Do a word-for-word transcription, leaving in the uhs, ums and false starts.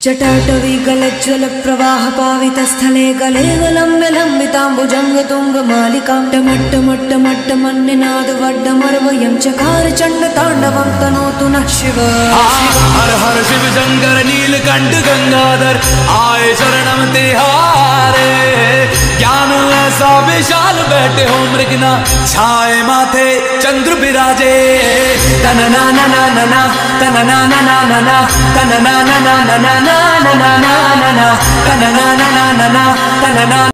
जटाटवी गलज्ज्वल प्रवाह पावितस्थले गले लम्ब्य लम्बिताम्बुजंग तुंग मालिकां टमट्टमट्टमट्टमन्निनाद वड्डमर्वयं चकार चंड तांडवं तनोतु नः शिव। हर हर शिव शंकर नीलकंठ गंगाधर आए शरणम तिहारे। ज्ञान ऐसा विशाल बैठे हो मृगना छाए माथे चंद्र विराजे। तन ना ना ना ना ना तन ना ना ना ना ना तन ना ना ना ना ना ना ना ना ना ना तन ना ना ना ना ना तन ना